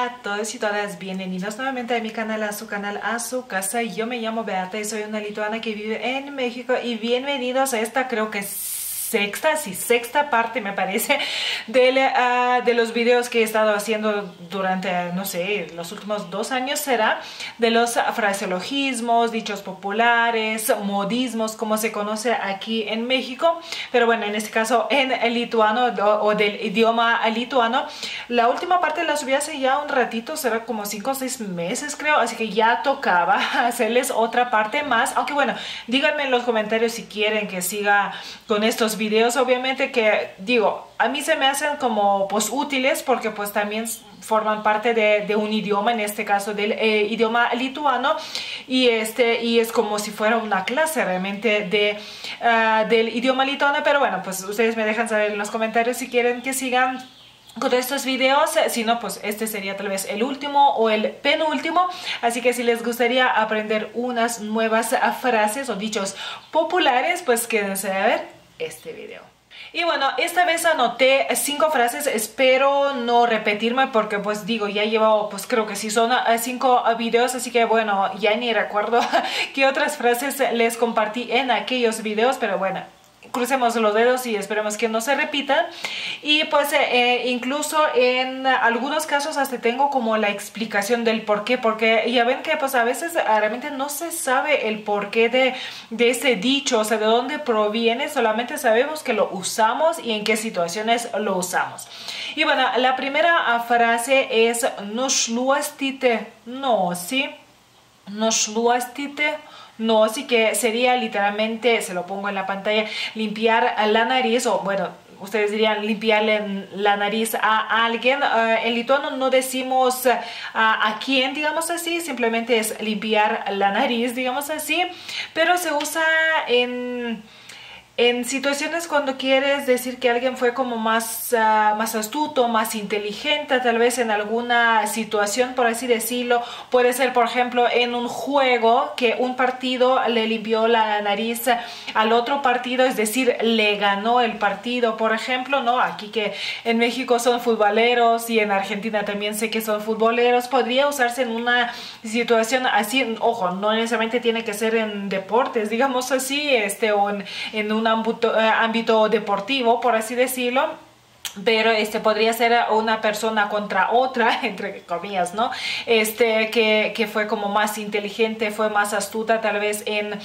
Hola a todos y todas, bienvenidos nuevamente a mi canal, a su canal, a su casa. Yo me llamo Beata y soy una lituana que vive en México y bienvenidos a esta, creo que sexta parte me parece de los videos que he estado haciendo durante, no sé, los últimos 2 años será, de los fraseologismos, dichos populares, modismos, como se conoce aquí en México, pero bueno, en este caso en el lituano o del idioma lituano. La última parte la subí hace ya un ratito, será como 5 o 6 meses creo, así que ya tocaba hacerles otra parte más, aunque bueno, díganme en los comentarios si quieren que siga con estos videos. Obviamente que digo, a mí se me hacen como pues útiles porque pues también forman parte de un idioma, en este caso del idioma lituano, y es como si fuera una clase realmente del idioma lituano. Pero bueno, pues ustedes me dejan saber en los comentarios si quieren que sigan con estos videos. Si no, pues este sería tal vez el último o el penúltimo, así que si les gustaría aprender unas nuevas frases o dichos populares, pues quédense a ver este video. Y bueno, esta vez anoté 5 frases, espero no repetirme porque pues digo, ya llevo, pues creo que sí son 5 videos, así que bueno, ya ni recuerdo qué otras frases les compartí en aquellos videos, pero bueno, crucemos los dedos y esperemos que no se repitan. Y pues incluso en algunos casos hasta tengo como la explicación del por qué, porque ya ven que pues a veces realmente no se sabe el porqué de ese dicho, o sea, de dónde proviene, solamente sabemos que lo usamos y en qué situaciones lo usamos. Y bueno, la primera frase es no šluostite nosį, no šluostite. No, así que sería literalmente, se lo pongo en la pantalla, limpiar la nariz, o bueno, ustedes dirían limpiarle la nariz a alguien. En lituano no decimos a quién, digamos así, simplemente es limpiar la nariz, digamos así, pero se usa en situaciones cuando quieres decir que alguien fue como más astuto, más inteligente, tal vez en alguna situación, por así decirlo. Puede ser, por ejemplo, en un juego que un partido le limpió la nariz al otro partido, es decir, le ganó el partido, por ejemplo, ¿no? Aquí que en México son futboleros y en Argentina también sé que son futboleros. Podría usarse en una situación así, ojo, no necesariamente tiene que ser en deportes, digamos así, o en un ámbito deportivo, por así decirlo, pero podría ser una persona contra otra, entre comillas, ¿no? Que fue como más inteligente, fue más astuta tal vez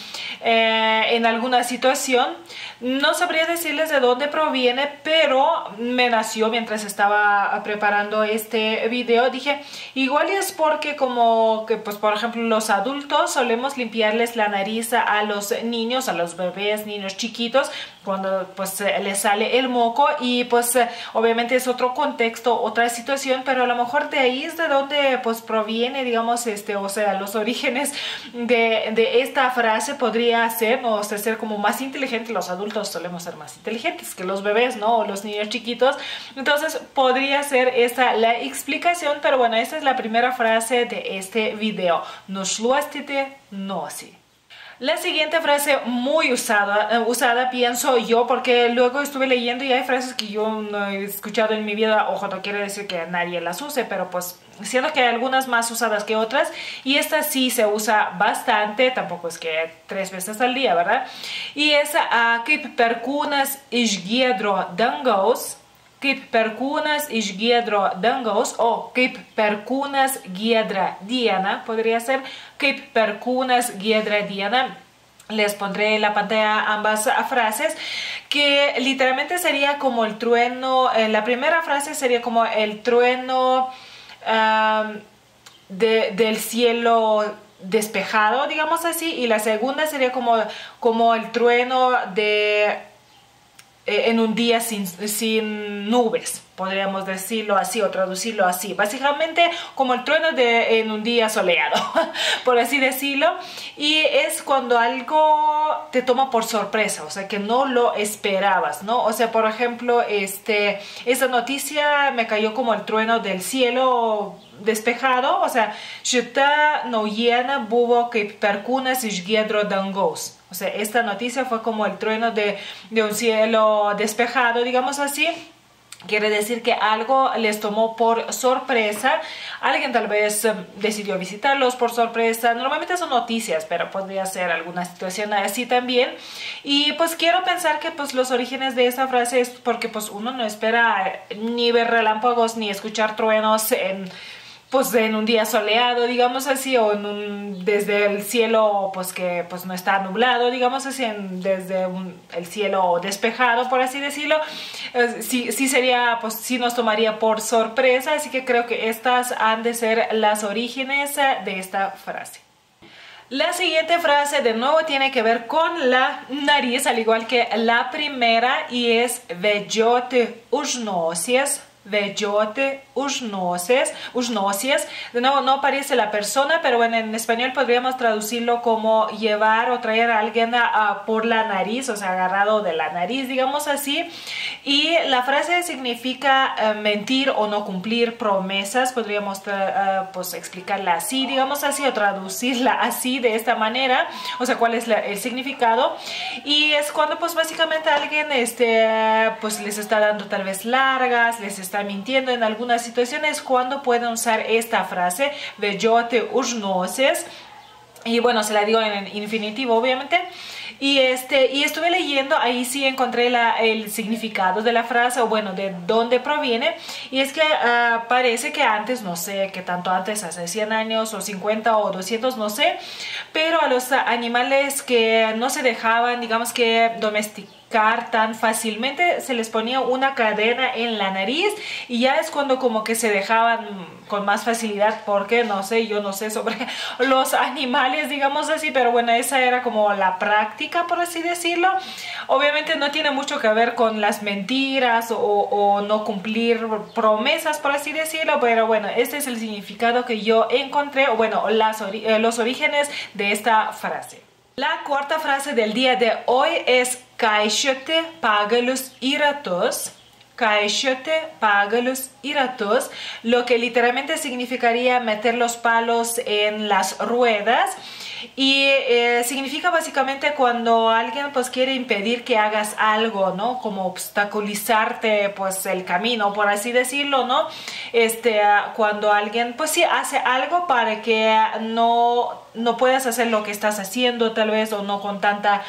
en alguna situación. No sabría decirles de dónde proviene, pero me nació mientras estaba preparando este video. Dije, igual es porque como que, pues por ejemplo, los adultos solemos limpiarles la nariz a los niños, a los bebés, niños chiquitos, cuando pues les sale el moco, y pues obviamente es otro contexto, otra situación, pero a lo mejor de ahí es de donde pues proviene, digamos, o sea, los orígenes de esta frase podría ser, ¿no? O sea, ser como más inteligente. Los adultos solemos ser más inteligentes que los bebés, ¿no? O los niños chiquitos. Entonces podría ser esta la explicación, pero bueno, esta es la primera frase de este video. No šluostite nosį. La siguiente frase muy usada pienso yo, porque luego estuve leyendo y hay frases que yo no he escuchado en mi vida. Ojo, no quiere decir que nadie las use, pero pues siento que hay algunas más usadas que otras, y esta sí se usa bastante, tampoco es que 3 veces al día, ¿verdad? Y es kaip perkūnas iš giedro dangaus, kaip perkūnas iš giedro dangaus, o kaip perkūnas giedrą dieną, podría ser kaip perkūnas giedrą dieną. Les pondré en la pantalla ambas frases, que literalmente sería como el trueno. La primera frase sería como el trueno del cielo despejado, digamos así, y la segunda sería como el trueno en un día sin nubes, podríamos decirlo así o traducirlo así. Básicamente como el trueno en un día soleado, por así decirlo. Y es cuando algo te toma por sorpresa, o sea, que no lo esperabas, ¿no? O sea, por ejemplo, esta noticia me cayó como el trueno del cielo despejado, o sea, šita naujiena buvo kaip perkūnas iš giedro dangaus. O sea, esta noticia fue como el trueno de un cielo despejado, digamos así. Quiere decir que algo les tomó por sorpresa. Alguien tal vez decidió visitarlos por sorpresa. Normalmente son noticias, pero podría ser alguna situación así también. Y pues quiero pensar que pues los orígenes de esa frase es porque pues uno no espera ni ver relámpagos ni escuchar truenos pues en un día soleado, digamos así, o desde el cielo pues que pues no está nublado, digamos así, desde el cielo despejado, por así decirlo. Sí sería, pues sí nos tomaría por sorpresa, así que creo que estas han de ser las orígenes de esta frase. La siguiente frase de nuevo tiene que ver con la nariz, al igual que la primera, y es "Vejote ušnosies". Vejote ušnosies. De nuevo no aparece la persona, pero bueno, en español podríamos traducirlo como llevar o traer a alguien por la nariz, o sea, agarrado de la nariz, digamos así. Y la frase significa mentir o no cumplir promesas. Podríamos pues explicarla así, digamos así, o traducirla así, de esta manera. O sea, cuál es el significado. Y es cuando pues básicamente alguien pues les está dando tal vez largas, les está mintiendo en algunas situaciones, cuando pueden usar esta frase, "Vejote ušnosies". Y bueno, se la digo en infinitivo, obviamente. Y estuve leyendo, ahí sí encontré el significado de la frase, o bueno, de dónde proviene. Y es que parece que antes, no sé qué tanto antes, hace 100 años o 50 o 200, no sé, pero a los animales que no se dejaban, digamos que domesticar tan fácilmente, se les ponía una cadena en la nariz, y ya es cuando como que se dejaban con más facilidad, porque no sé, yo no sé sobre los animales, digamos así, pero bueno, esa era como la práctica, por así decirlo. Obviamente no tiene mucho que ver con las mentiras o no cumplir promesas, por así decirlo, pero bueno, este es el significado que yo encontré, o bueno, los orígenes de esta frase. La cuarta frase del día de hoy es "Kaišiote pagalius į ratus". Kaišiote pagalius į ratus, lo que literalmente significaría meter los palos en las ruedas. Y significa básicamente cuando alguien pues quiere impedir que hagas algo, ¿no? Como obstaculizarte pues el camino, por así decirlo, ¿no? Cuando alguien pues sí hace algo para que no puedas hacer lo que estás haciendo, tal vez, o no con tanta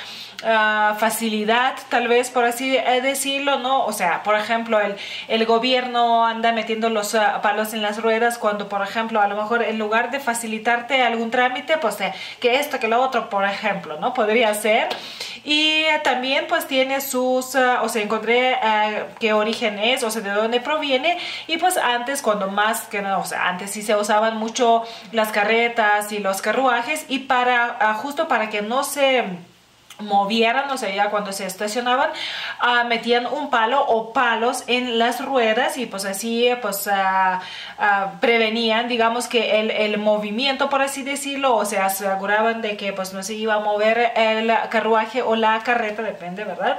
facilidad, tal vez, por así decirlo, ¿no? O sea, por ejemplo, el gobierno anda metiendo los palos en las ruedas cuando, por ejemplo, a lo mejor en lugar de facilitarte algún trámite, pues que esto, que lo otro, por ejemplo, ¿no? Podría ser. Y también pues tiene sus, o sea, encontré qué origen es, o sea, de dónde proviene. Y pues antes, cuando más que no, o sea, antes sí se usaban mucho las carretas y los carruajes, y justo para que no se movieran, o sea, ya cuando se estacionaban, metían un palo o palos en las ruedas, y pues así pues prevenían, digamos, que el movimiento, por así decirlo, o sea, aseguraban de que pues no se iba a mover el carruaje o la carreta, depende, ¿verdad?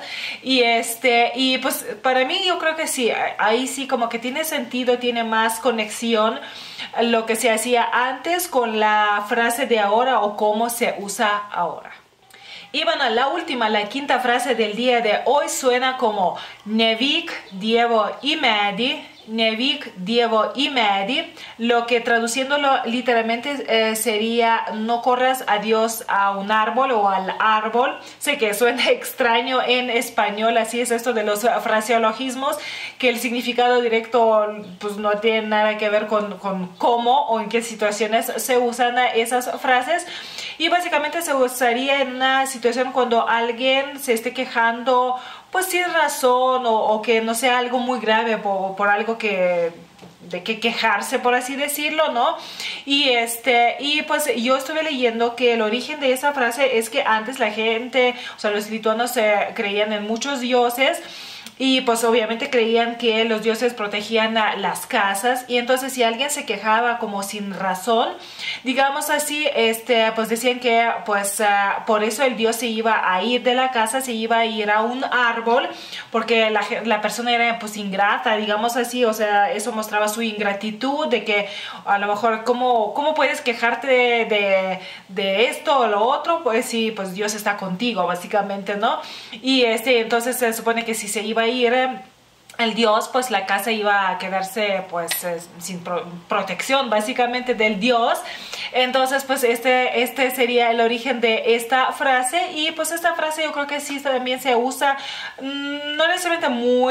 Y pues para mí yo creo que sí, ahí sí como que tiene sentido, tiene más conexión lo que se hacía antes con la frase de ahora, o cómo se usa ahora. Y bueno, la quinta frase del día de hoy suena como "Nevik Dievo imedi". Nevik Dievo imedi, lo que traduciéndolo literalmente sería "no corras a Dios a un árbol o al árbol". Sé que suena extraño en español, así es esto de los fraseologismos, que el significado directo pues no tiene nada que ver con cómo o en qué situaciones se usan esas frases. Y básicamente se usaría en una situación cuando alguien se esté quejando pues sin razón, o que no sea algo muy grave, por algo de que quejarse, por así decirlo, ¿no? Y pues yo estuve leyendo que el origen de esa frase es que antes la gente, o sea, los lituanos creían en muchos dioses, y pues obviamente creían que los dioses protegían las casas, y entonces si alguien se quejaba como sin razón, digamos así, pues decían que pues por eso el dios se iba a ir de la casa, se iba a ir a un árbol, porque la persona era pues ingrata, digamos así, o sea, eso mostraba su ingratitud, de que a lo mejor ¿cómo puedes quejarte de esto o lo otro? Pues sí, pues Dios está contigo, básicamente, ¿no? Y entonces se supone que si se iba a ir el dios, pues la casa iba a quedarse pues sin protección básicamente del dios. Entonces pues este sería el origen de esta frase. Y pues esta frase yo creo que sí también se usa no necesariamente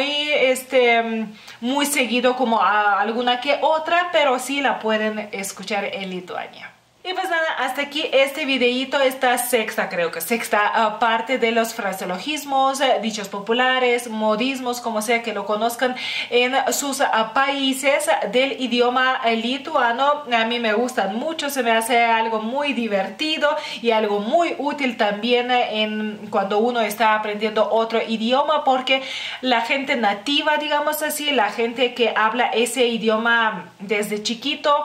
muy seguido como alguna que otra, pero sí la pueden escuchar en Lituania. Y pues nada, hasta aquí este videíto, esta sexta parte de los fraseologismos, dichos populares, modismos, como sea que lo conozcan en sus países del idioma lituano. A mí me gustan mucho, se me hace algo muy divertido y algo muy útil también cuando uno está aprendiendo otro idioma, porque la gente nativa, digamos así, la gente que habla ese idioma desde chiquito,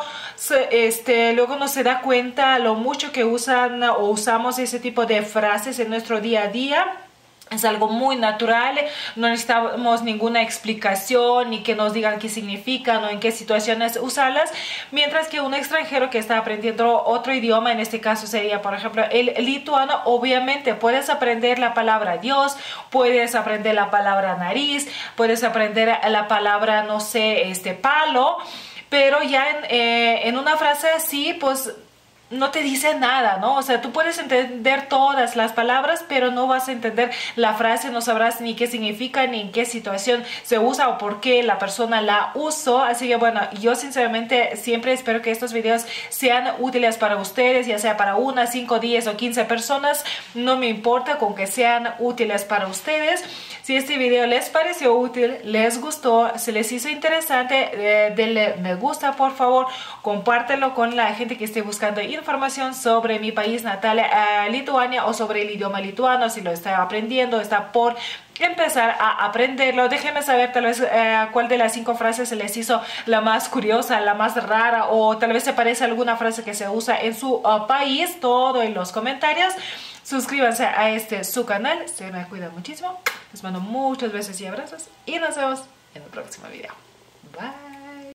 luego no se da cuenta lo mucho que usan o usamos ese tipo de frases en nuestro día a día. Es algo muy natural, no necesitamos ninguna explicación ni que nos digan qué significan o en qué situaciones usarlas, mientras que un extranjero que está aprendiendo otro idioma, en este caso sería por ejemplo el lituano, obviamente puedes aprender la palabra Dios, puedes aprender la palabra nariz, puedes aprender la palabra, no sé, palo, pero ya en una frase así, pues no te dice nada, ¿no? O sea, tú puedes entender todas las palabras, pero no vas a entender la frase, no sabrás ni qué significa, ni en qué situación se usa o por qué la persona la usó. Así que bueno, yo sinceramente siempre espero que estos videos sean útiles para ustedes, ya sea para 1, 5, 10 o 15 personas, no me importa, con que sean útiles para ustedes. Si este video les pareció útil, les gustó, se les hizo interesante, denle me gusta por favor, compártelo con la gente que esté buscando información sobre mi país natal, Lituania, o sobre el idioma lituano, si lo está aprendiendo, está por empezar a aprenderlo. Déjenme saber tal vez cuál de las 5 frases se les hizo la más curiosa, la más rara, o tal vez se parece a alguna frase que se usa en su país. Todo en los comentarios. Suscríbanse a su canal, se me cuidan muchísimo. Les mando muchos besos y abrazos y nos vemos en el próximo video. Bye.